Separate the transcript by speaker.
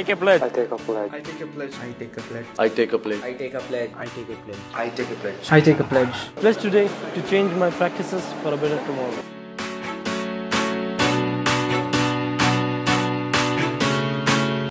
Speaker 1: take a pledge.
Speaker 2: I take a pledge.
Speaker 3: I take a pledge.
Speaker 4: I take a pledge.
Speaker 5: I take a pledge.
Speaker 4: I take a pledge.
Speaker 1: I take a pledge.
Speaker 3: I take a pledge.
Speaker 4: I take a pledge.
Speaker 1: Pledge today to change my practices for a better tomorrow.